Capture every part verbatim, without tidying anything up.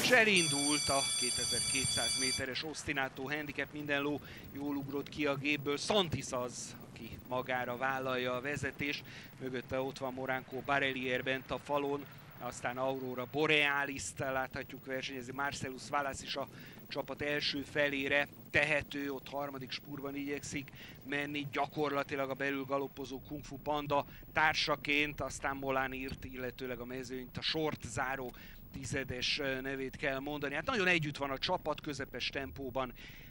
És elindult a kétezer-kétszáz méteres Ostinato handicap, minden ló jól ugrott ki a gépből. Santis az, aki magára vállalja a vezetést, mögötte ott van Moranco Barelier bent a falon, aztán Aurora Borealis-t láthatjuk versenyezni, Marcellus Wallace is a csapat első felére tehető, ott harmadik spurban igyekszik menni, gyakorlatilag a belül galoppozó Kung Fu Panda társaként, aztán Molanirt, illetőleg a mezőnyt, a sort záró tizedes nevét kell mondani. Hát nagyon együtt van a csapat, közepes tempóban,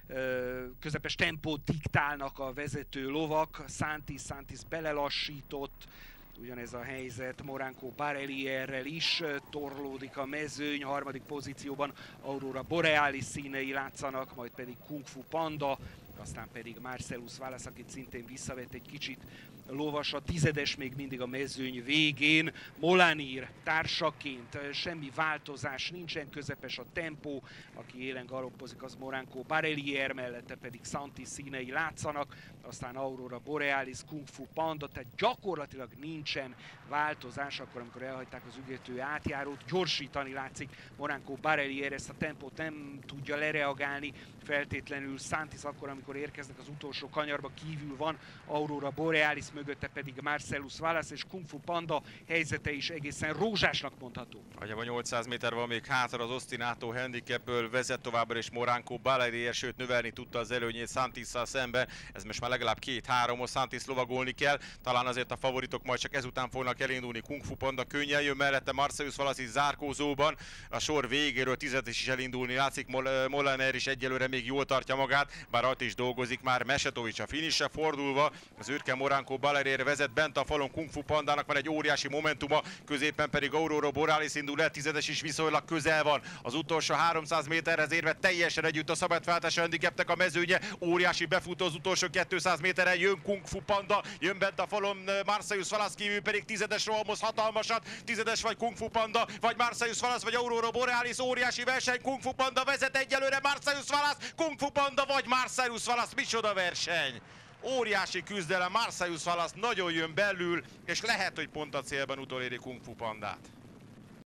közepes tempót diktálnak a vezető lovak, Santis, Santis belelassított, ugyanez a helyzet Moranco Barelierrel is, torlódik a mezőny, harmadik pozícióban Aurora Borealis színei látszanak, majd pedig Kung Fu Panda, aztán pedig Marcellus Wallace, akit szintén visszavett egy kicsit lovas, a tizedes még mindig a mezőny végén, Molanir társaként, semmi változás nincsen, közepes a tempó, aki élen galoppozik, az Moranco Barelier, mellette pedig Santis színei látszanak, aztán Aurora Borealis, Kung Fu Panda, tehát gyakorlatilag nincsen változás, akkor amikor elhagyták az ügető átjárót, gyorsítani látszik Moranco Barelier, ezt a tempót nem tudja lereagálni feltétlenül Santis, akkor amikor érkeznek az utolsó kanyarba, kívül van Aurora Borealis, mögötte pedig Marcellus Wallace, és Kung Fu Panda helyzete is egészen rózsásnak mondható. Agyaba nyolcszáz méter van még hátra, az Ostinato handicapből vezet továbbra is Moranco Barelier, sőt növelni tudta az előnyét Santisszal szemben, ez most már legalább két-háromos, Santis lovagolni kell, talán azért a favoritok majd csak ezután fognak elindulni, Kung Fu Panda könnyen jön mellette, Marcellus Wallace is zárkózóban, a sor végéről tizedes is elindulni látszik, Mol Molaner is egyelőre még jól tartja magát, bár ott is dolgozik már Mesetovics a finishre fordulva, az őrke Moranco Barelier vezet bent a falon, Kung Fu Pandának van egy óriási momentuma, középen pedig Aurora Borealis indul el, tizedes is viszonylag közel van, az utolsó háromszáz méterhez érve teljesen együtt a szabadváltás handicapnek a mezőnye, óriási befutó az utolsó kétszáz méteren, jön Kung Fu Panda, jön bent a falon Marcellus Wallace, kívül pedig tizedes rohamoz hatalmasat, tizedes vagy Kung Fu Panda, vagy Marcellus Wallace, vagy Aurora Borealis, óriási verseny, Kung Fu Panda vezet egyelőre, Marcellus Wallace, Kung Fu Panda vagy Marcellus Wallace, micsoda verseny! Óriási küzdelem, Marcellus Wallace nagyon jön belül, és lehet, hogy pont a célban utoléri Kung Fu Pandát.